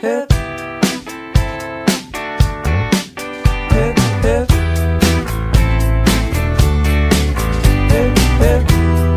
hip, hip, hip, hip, hip,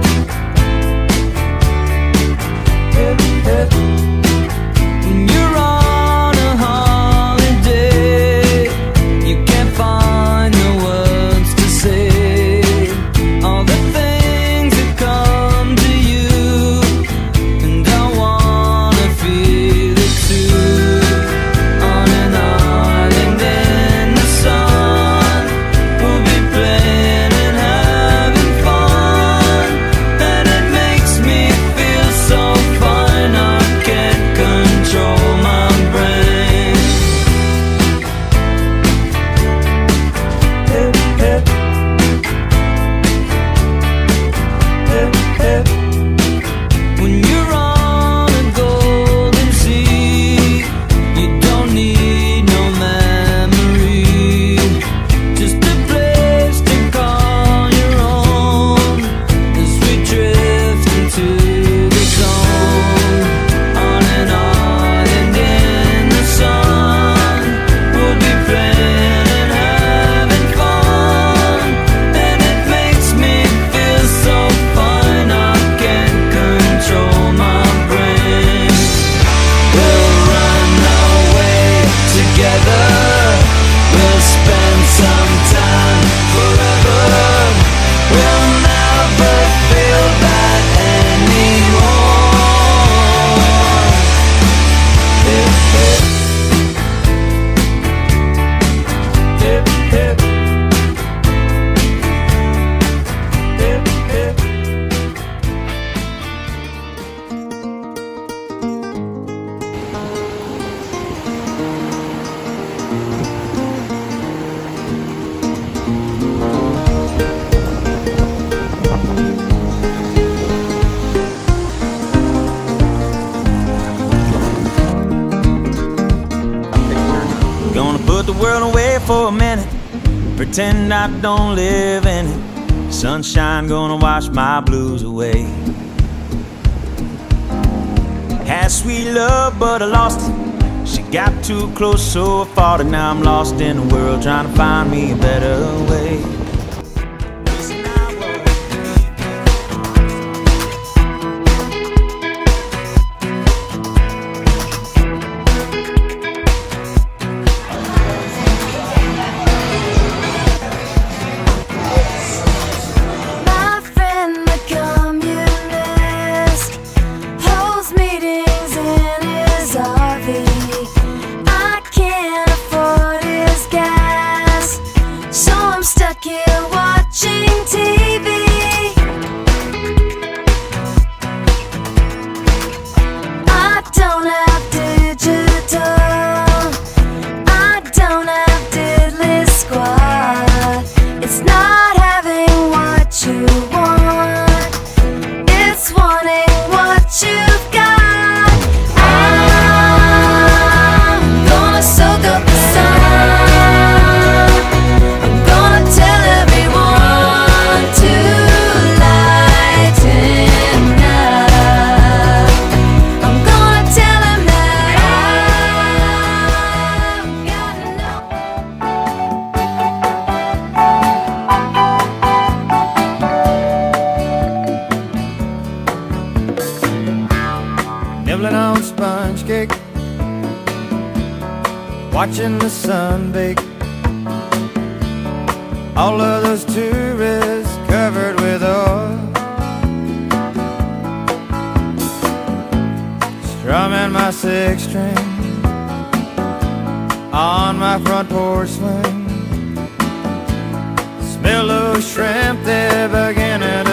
hip, hip. When you're on a holiday, you can't find the words to say all the things that come to you, and I wanna feel it too. On an island in the sun, we'll be playing and having fun, and it makes me feel so fine I can't control my brain. Hip, hip, hip, hip. When you're on a golden sea, you don't need no memory, just a place to call your own as we drift into the zone. On an island in the sun, we'll be playing and having fun, and it makes me feel so fine I can't control my brain. We'll run away together, we'll spend some time forever, we'll never feel that anymore. Hip, hip, hip, hip, hip, hip. Gonna put the world away for a minute, pretend I don't live in it. Sunshine gonna wash my blues away. Had sweet love but I lost it. She got too close so I fought it. Now I'm lost in the world trying to find me a better way. My friend the communist holds meetings in his RV. I can't afford his gas, so I'm stuck here watching TV. I don't have digital, I don't have diddly squad. It's not having what you want, it's wanting what you've got. I'm gonna soak up the sun, I'm gonna tell everyone to lighten up. I'm gonna tell him that I've got no. Nibbling on sponge cake, watching the sun bake. All of those tourists covered with oil, strumming my six string on my front porch swing. Smell those shrimp, they're beginning